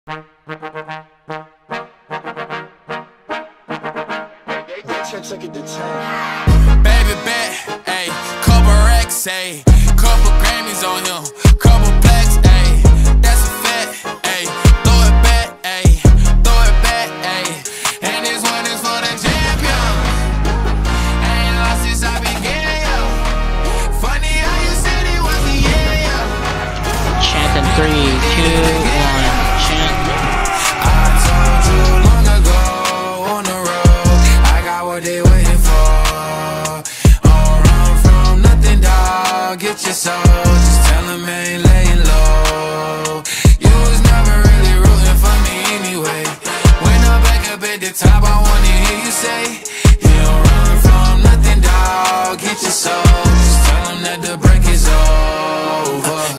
Baby bet, ayy, couple racks, ayy, couple Grammys on him, couple plaques, ayy, that's a fact, ayy, throw it back, ayy, throw it back, ayy, and this one is for the champion. I ain't lost since I began, yo. Funny how you said it was the year, yo. Chant in 3, 2, 1, chant. I told you long ago on the road, I got what they waiting for. Don't run from nothing, dog. Get your soul. Just tell them I ain't laying low. You was never really rooting for me anyway. When I'm back up at the top, I